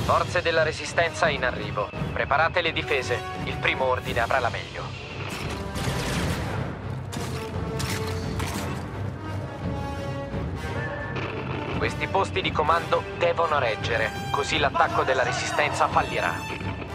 Forze della Resistenza in arrivo. Preparate le difese. Il primo ordine avrà la meglio. Questi posti di comando devono reggere, così l'attacco della Resistenza fallirà.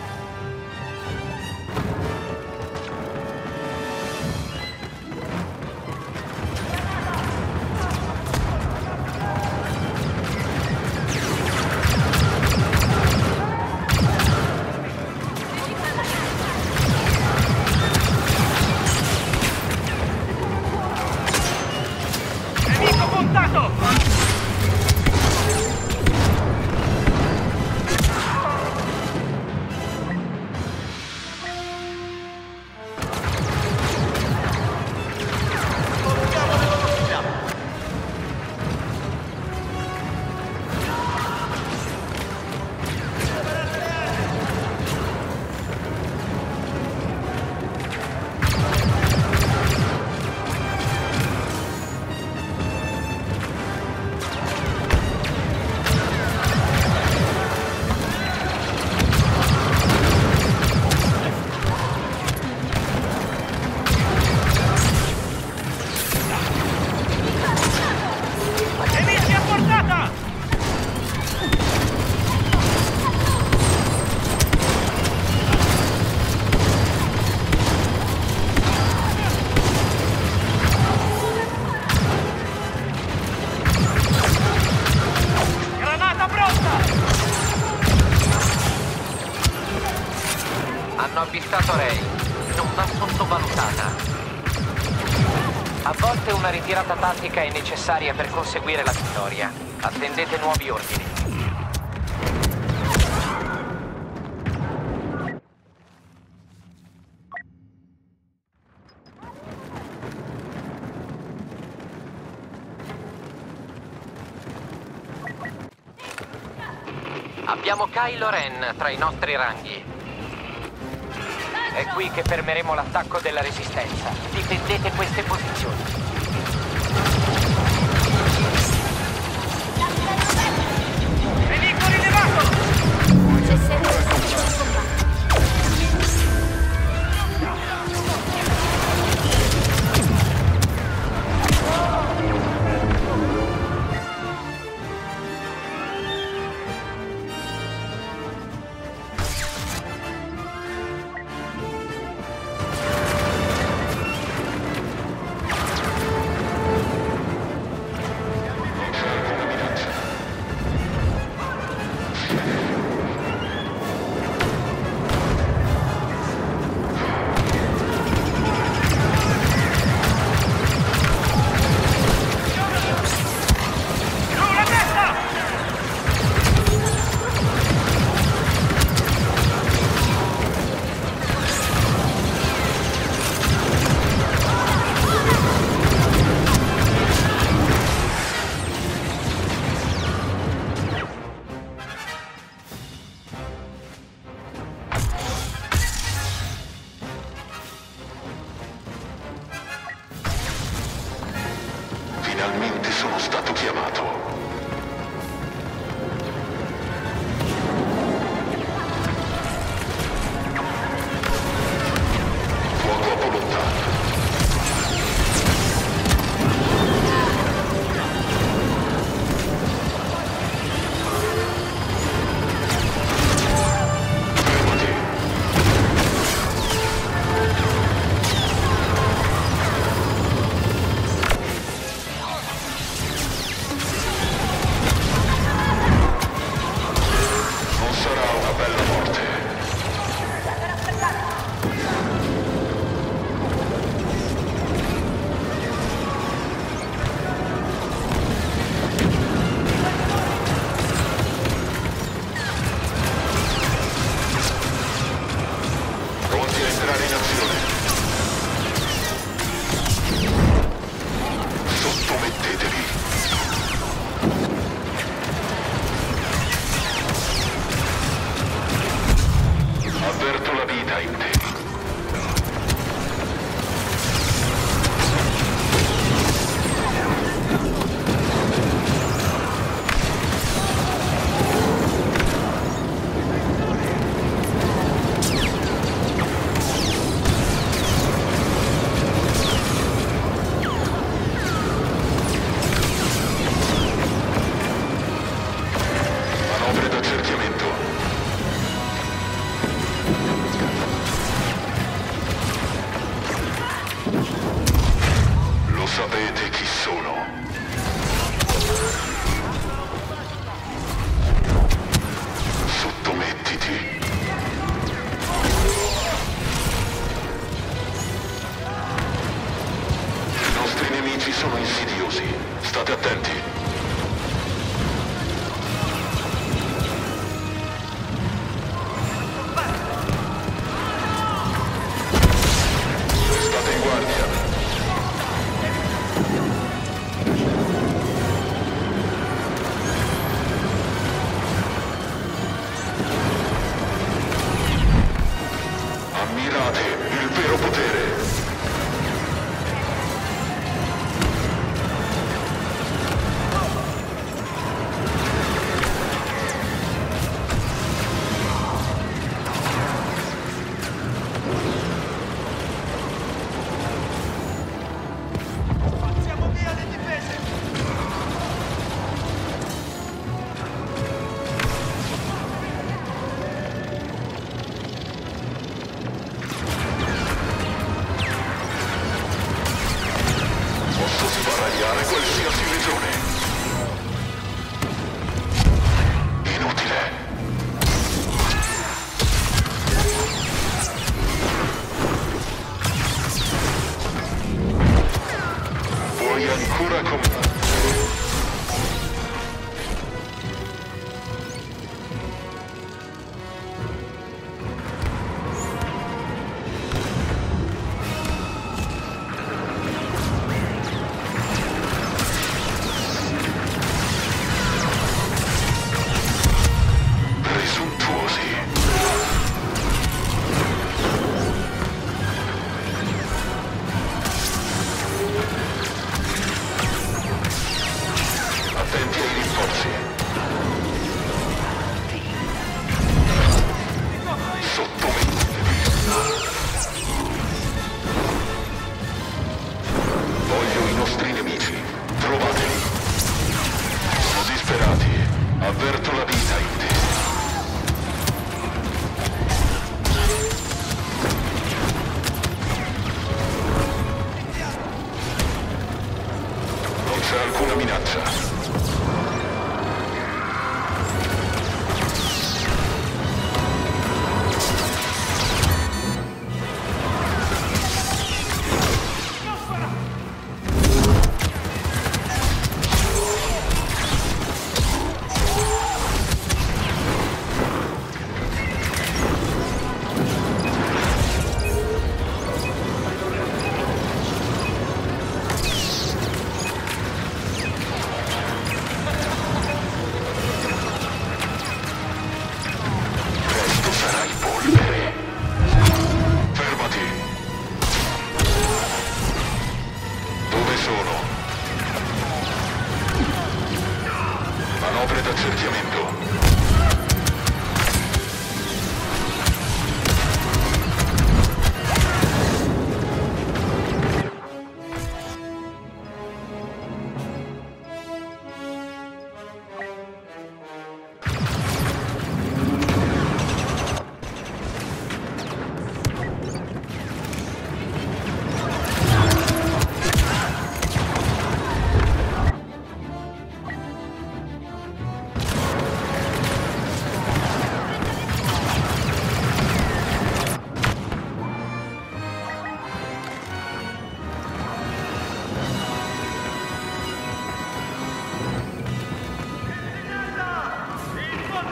Hanno avvistato Rey. Non va sottovalutata. A volte una ritirata tattica è necessaria per conseguire la vittoria. Attendete nuovi ordini. Abbiamo Kylo Ren tra i nostri ranghi. È qui che fermeremo l'attacco della Resistenza. Difendete queste posizioni. Nemico rilevato! Cessate il servizio di combattimento.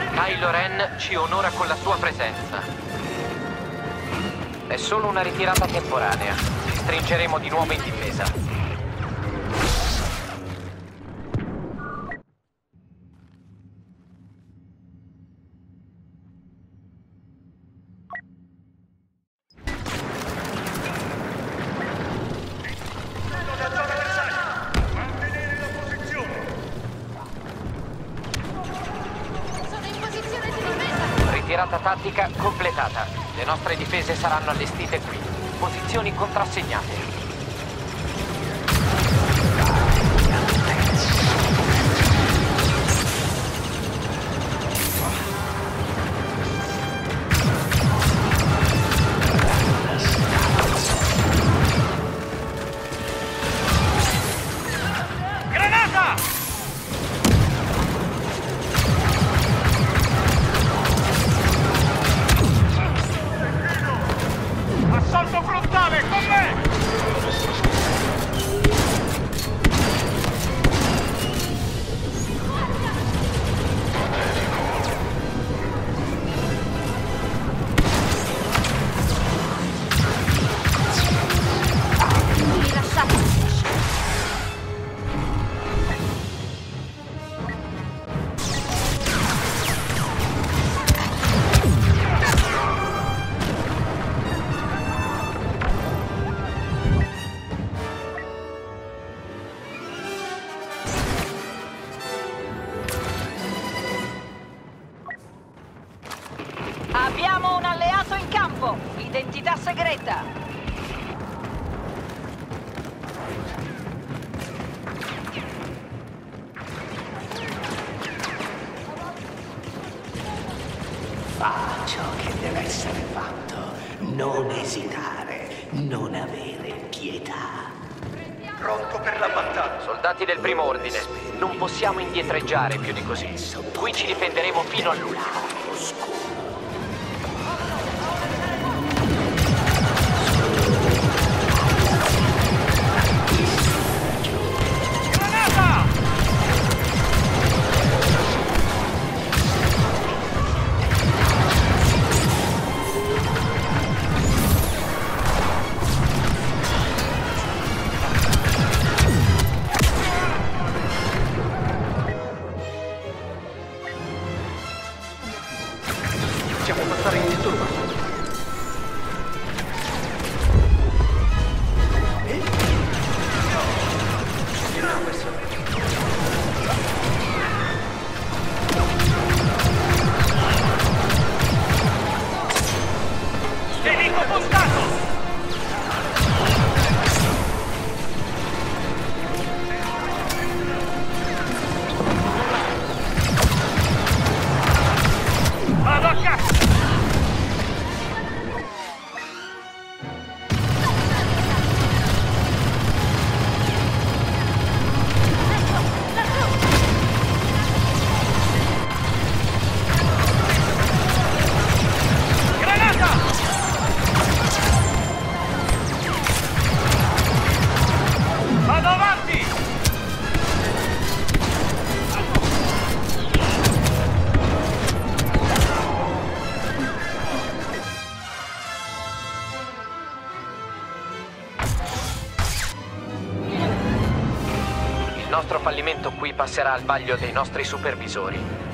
Kylo Ren ci onora con la sua presenza. È solo una ritirata temporanea. Ci stringeremo di nuovo in difesa. Ritirata tattica completata. Le nostre difese saranno allestite qui. Posizioni contrassegnate. Assalto frontale, con me! Abbiamo un alleato in campo! Identità segreta! Fa ciò che deve essere fatto. Non esitare, non avere pietà. Pronto per la battaglia. Soldati del primo ordine, non possiamo indietreggiare più di così. Qui ci difenderemo fino all'ultimo. Possiamo passare indisturbato. Nemico postato! Vado a caccia! Vado avanti! Il nostro fallimento qui passerà al vaglio dei nostri supervisori.